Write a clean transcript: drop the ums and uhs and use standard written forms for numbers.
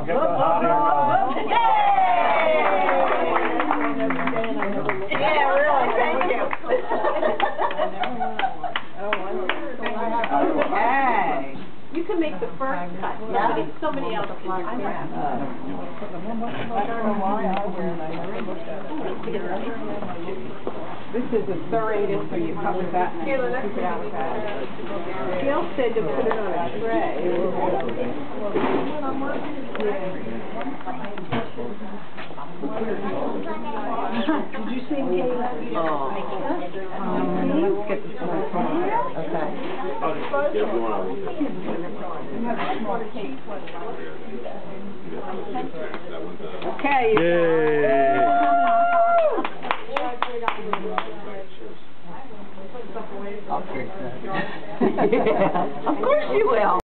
Get the hot air going. Yay! Yeah, really, thank you. Hey. You can make the first cut. Yeah. Somebody else can do I don't know why I wear it. I never looked at it. This is a serrated, so you cut with that and then keep it out with that. Gail said to put it on a tray. Did you see me? Oh. Let's get this one. Okay. Okay. Yay! I'll take that. Yeah, of course you will.